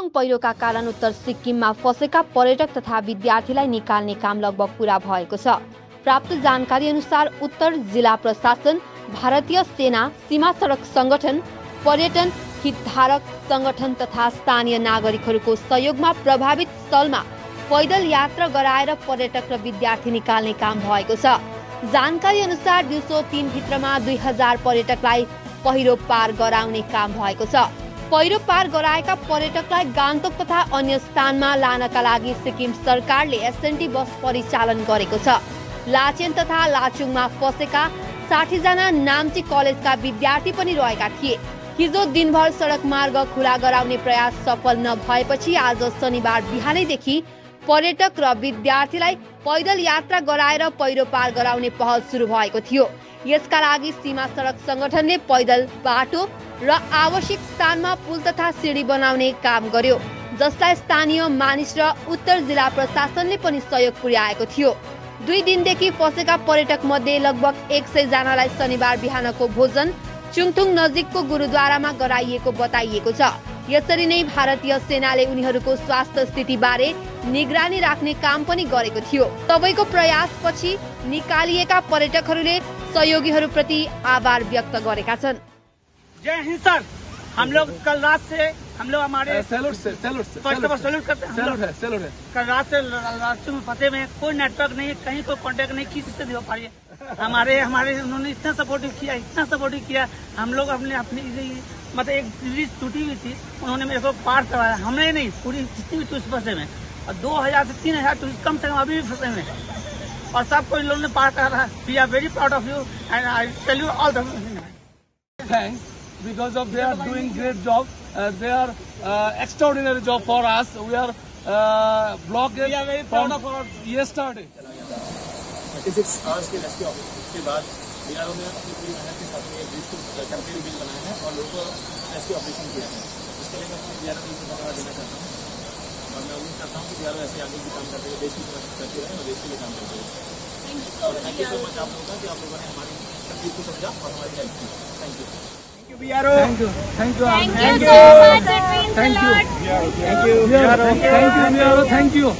ताइचुङ पहिरोका कारण उत्तर सिक्किममा फँसेका पर्यटक तथा विद्यार्थीलाई निकाल्ने काम लगभग पूरा भएको छ। प्राप्त जानकारी अनुसार उत्तर जिल्ला प्रशासन, भारतीय सेना, सीमा सडक संगठन, पर्यटन हितधारक संगठन तथा स्थानीय नागरिकहरूको सहयोगमा प्रभावित स्थलमा पैदल यात्रा गराएर पर्यटक र विद्यार्थी निकाल्ने काम भएको छ। जानकारी अनुसार दिउँसो 3 भित्रमा 2000 पर्यटकलाई पहिरो पार गराउने काम भएको छ। पहिरो पार गराएका पर्यटकलाई गान्तोक तथा अन्य स्थानमा लानका लागि सिक्किम सरकारले एसएनटी बस परिचालन गरेको छ। लाचेन तथा लाचुङमा फँसेका 60 जना नाम्ची कलेजका विद्यार्थी पनि रहेका थिए। हिजो दिनभर सडक मार्ग खुला गराउने प्रयास सफल नभएपछि आज शनिबार बिहानैदेखि पर्यटक र विद्यार्थीलाई पैदल यात्रा गराएर पहिरो पार गराउने पहल सुरु भएको थियो। यसका लागि सीमा सडक संगठनले पैदल बाटो र आवश्यक स्थानमा पुल तथा सिडी बनाउने काम गर्यो, जसलाई स्थानीय मानिस र उत्तर जिल्ला प्रशासनले पनि सहयोग पुर्याएको थियो। 2 दिनदेखि फँसेका पर्यटक मध्ये लगभग 100 जनालाई शनिबार बिहानको भोजन चुङथुङ नजिकको गुरुद्वारामा गराइएको बताइएको छ। यसरी नै भारतीय सेनाले उनीहरूको स्वास्थ्य स्थिति बारे निगरानी राख्ने काम पनि गरेको थियो। सबैको प्रयासपछि निकालिएका पर्यटकहरूले सहयोगीहरूप्रति आभार व्यक्त गरेका छन्। जय हिंद सर। हम लोग कल रात से हमारे सैल्यूट करते हैं। सैल्यूट है। कल रात से रास्ते में फंसे में कोई नेटवर्क नहीं, कहीं कोई कांटेक्ट नहीं, किसी से नहीं हो पा रही है। हमारे उन्होंने इतना सपोर्टिव किया। हम लोग अपनी मतलब एक ब्रिज टूटी हुई थी, उन्होंने मेरे को पार करवाया। हमने नहीं, पूरी जितनी भी टूरिस्ट फंसे में, और 2000 से 3000 टूरिस्ट कम से कम अभी भी फंसे में, और सबको इन लोगों ने पार करा। We are very proud of you and I tell you all the thanks because of they are doing great job. They are extraordinary job for us. We are blocked. We are very proud of our yesterday. 36 hours के rescue operation के बाद BRO ने अपनी पूरी मेहनत के साथ ये ब्रिज को टेम्परेरी ब्रिज बनाया है और लोगों को रेस्क्यू ऑपरेशन किया है। इसके लिए मैं बीआरओ को धन्यवाद देना चाहता हूँ और मैं उम्मीद करता हूँ कि बीआरओ ऐसे आगे भी काम करते हुए देश की मदद करते रहे और देश के लिए काम करते रहे। थैंक यू सो मच आप लोगों का कि आप लोगों ने हमारी तकलीफ को समझा और हमारी हेल्प की। Thank you. BRO. Thank you. Thank you so much. It means a lot. Thank you.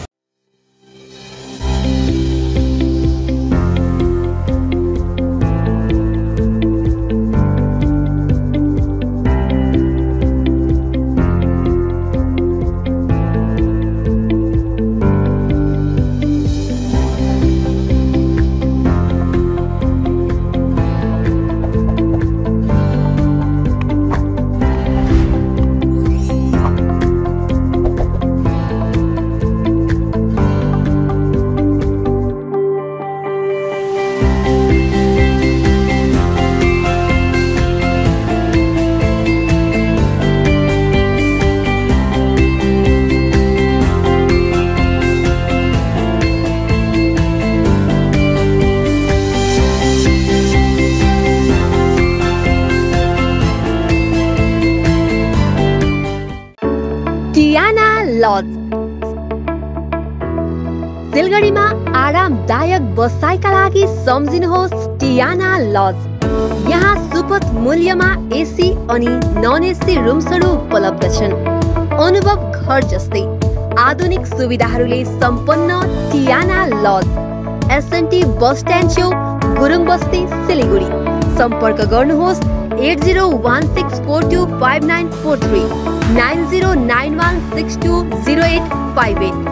Tiana lodge सिलगढीमा आरामदायक बसाइका लागि सम्झिनुहोस् टियाना लज। यहाँ सुपथ मूल्यमा एसी अनि नन एसी रुम्सहरू उपलब्ध छन्। अनुभव घर जस्तै आधुनिक सुविधाहरूले सम्पन्न Tiana lodge SNT bus stand छेउ गुरुङ बस्ती सिलिगुडी। सम्पर्क गर्नुहोस् 8016425943 9091620858।